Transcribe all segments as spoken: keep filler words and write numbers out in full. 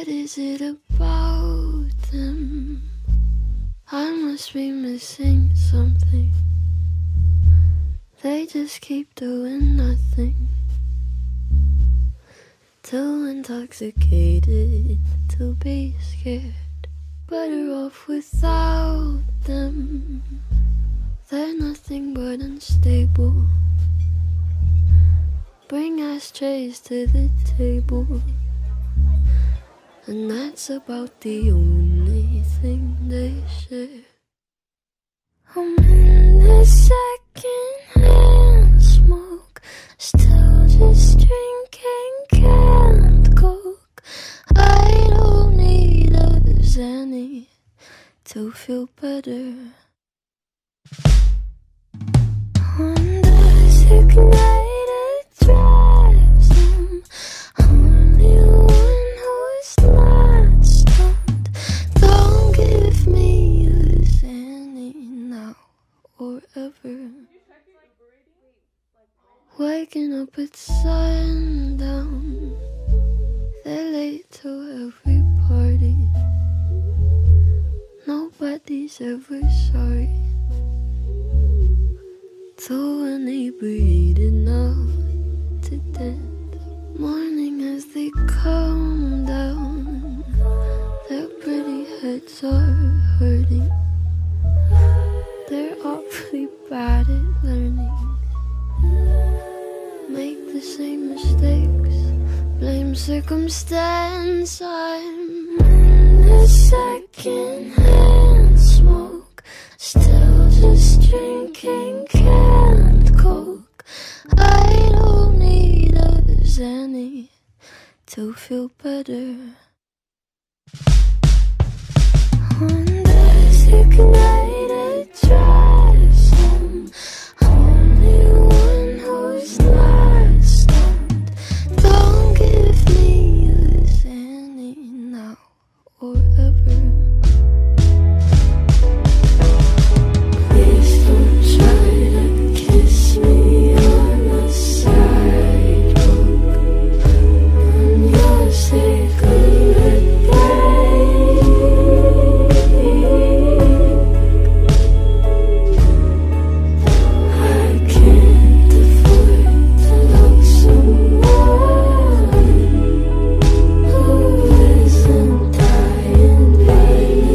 What is it about them? I must be missing something. They just keep doing nothing. Too intoxicated to be scared. Better off without them. They're nothing but unstable. Bring ashtrays to the table, and that's about the only thing they share. I'm in the second-hand smoke, still just drinking canned coke. I don't need a xanny to feel better. On designated drives, I'm only one who's not stunned. Don't give me a xanny now or ever. Waking up at sundown, they're late to every party. Nobody's ever sorry. Too inebriated now to dance. Morning as they calm down, their pretty heads are hurting. They're awfully bad at learning. Make the same mistakes, blame circumstance. I'm in the second-hand smoke, still just drinking canned coke. I don't need a xanny to feel better. On designated drives home, only one who's not stunned. Don't give me a xanny now or ever. Please don't try to kiss me on the sidewalk. On your cigarette break, I can't afford to love someone who isn't dying by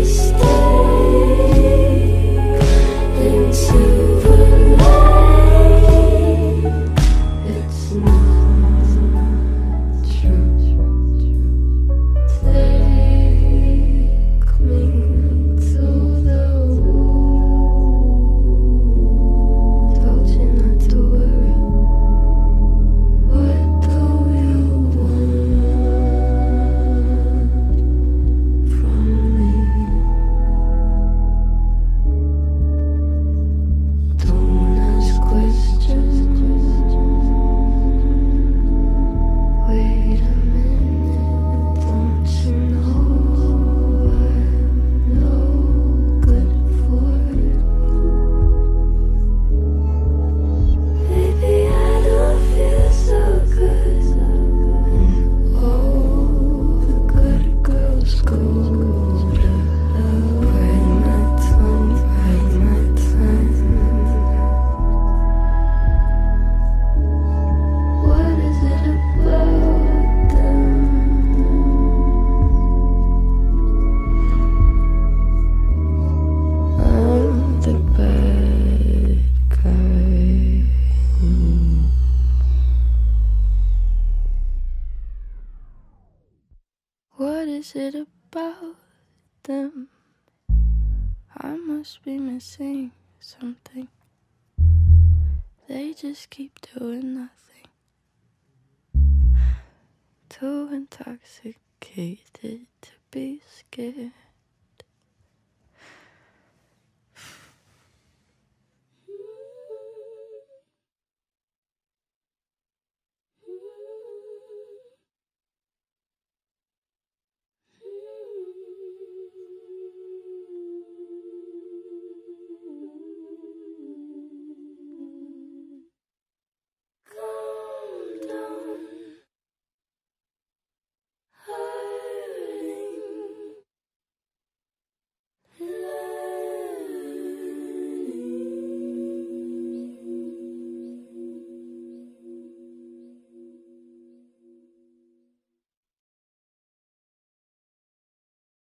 mistake into the light. It's not true. Take me to the womb. Told you not to worry. What do you want from me? Don't ask questions. Wait a minute, don't you know I'm no good for? Maybe I don't feel so good. Oh, the good girls go to hell. Bite my tongue, bite my tongue. What is it about them? I'm the bad guy. What is it about them? I must be missing something. They just keep doing nothing. Too intoxicated